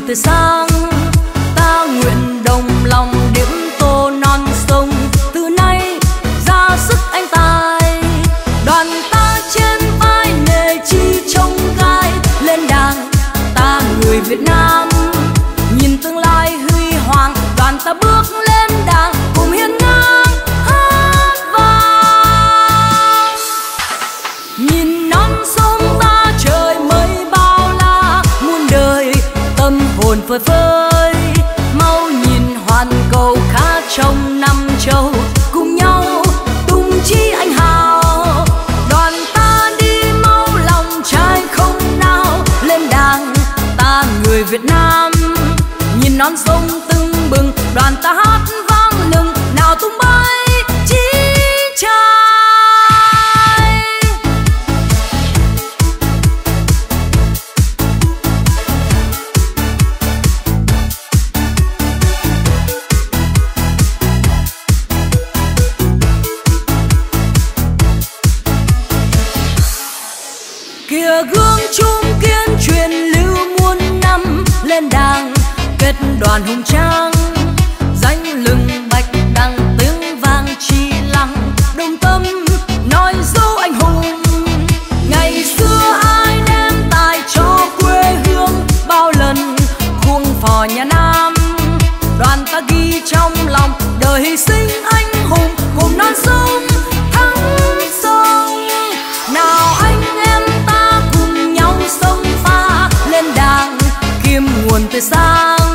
tươi sáng. Ta nguyện đồng lòng điểm tô non sông, từ nay ra sức anh tài. Đoàn ta trên vai nghề chi trông gai, lên đàng ta người Việt Nam. Nhìn tương lai huy hoàng, đoàn ta bước lên đàng cùng hiên ngang hát vang. Nhìn non sông ta trời mây bao la, muôn đời tâm hồn phơi phới. Mau nhìn hoàn cầu khá trong năm châu, cùng nhau tung chi anh hào. Đoàn ta đi mau lòng trai không nào, lên đàng ta người Việt Nam. Nhìn non sông tưng bừng, đoàn ta hát vang lừng, nào tung bay chí trai. Kìa gương trung kiên truyền lưu muôn năm, lên đàng kết đoàn hùng tráng. Danh lừng bạch đằng tiếng vang chi lăng, đồng tâm nói dấu anh hùng. Ngày xưa ai đem tài cho quê hương, bao lần khuôn phò nhà Nam. Đoàn ta ghi trong lòng đời hy sinh anh hùng, cùng non sông thắng sông. Nào anh em ta cùng nhau sông pha, lên đàng kiếm nguồn tươi sáng.